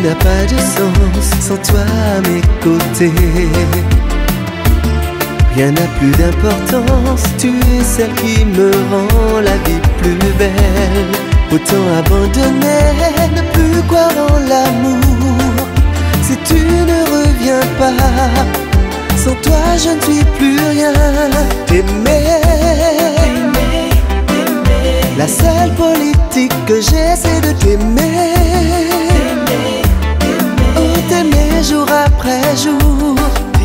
n'a pas de sens sans toi à mes côtés. Rien n'a plus d'importance, tu es celle qui me rend la vie plus belle. Autant abandonner, ne plus croire en l'amour. Si tu ne reviens pas, sans toi je ne suis plus rien. T'aimer, la seule politique que j'ai c'est de t'aimer. Oh t'aimer jour après jour.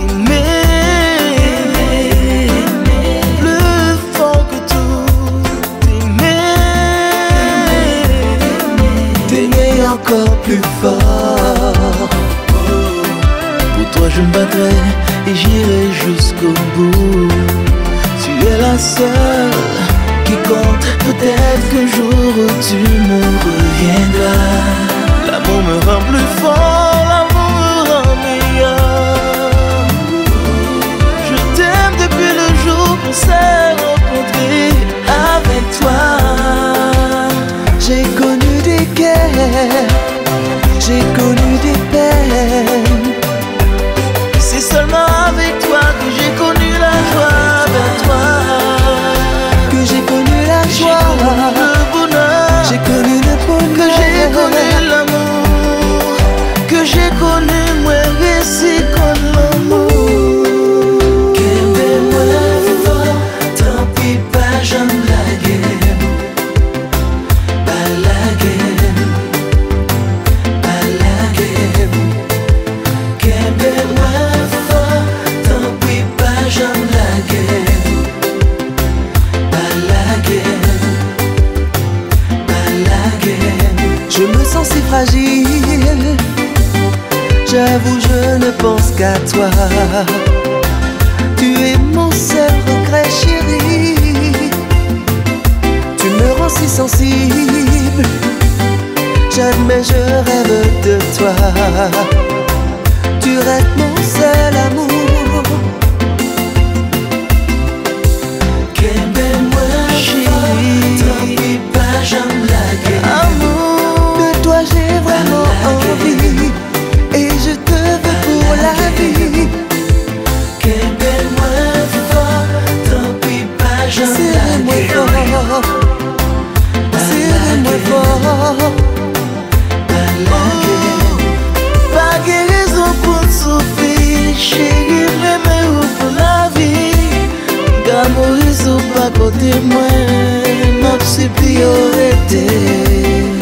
Encore plus fort. Pour toi je me battrai et j'irai jusqu'au bout. Tu es la seule qui compte. Peut-être qu'un jour tu me reviendras. L'amour me rend plus fort, l'amour me rend meilleur. Je t'aime depuis le jour qu'on s'est rencontrés. Avec toi j'ai connu des guerres, j'ai connu des peines. C'est seulement avec toi que j'ai connu la joie. Avec toi que j'ai connu la joie, le bonheur, j'ai connu le bonheur, que j'ai connu l'amour, que j'ai connu moi réussi comme l'amour. Qu'aimez-moi fort, tant pis pas j'aime la guerre. Pas la guerre, pas la guerre. Qu'aimez-moi fort, tant pis pas j'aime la guerre. Pas la guerre, pas la guerre. Je me sens si fragile, j'avoue je ne pense qu'à toi. Tu es mon seul regret chéri. Tu me rends si sensible, j'admets je rêve de toi. Tu restes mon seul amour. Qu'aimez-moi chérie, tant pis pas j'aime la guerre. Amour, de toi j'ai vraiment envie, et je te veux pour la vie. Qu'aimez-moi fort, tant pis pas j'aime la guerre. Serre-moi fort, Pas la guerre, pas guérison pour souffrir. Chérie, m'aimer pour la vie. Gamoris ou pas côté moi, ma psy priorité.